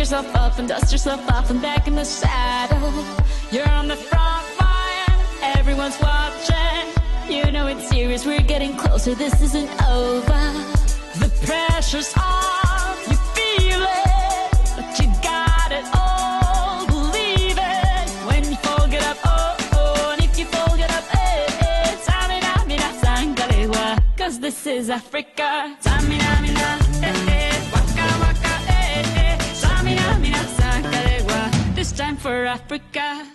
yourself up and dust yourself off and back in the saddle. You're on the front line, everyone's watching. You know it's serious, we're getting closer, this isn't over. The pressure's on, you feel it, but you got it all, believe it. When you fold it up, oh, oh, and if you fold it up, eh, eh, Samina, mina, sangalewa, cause this is Africa. Samina, mina, eh, eh, waka, waka, eh, eh, Samina, mina, sangalewa, this time for Africa.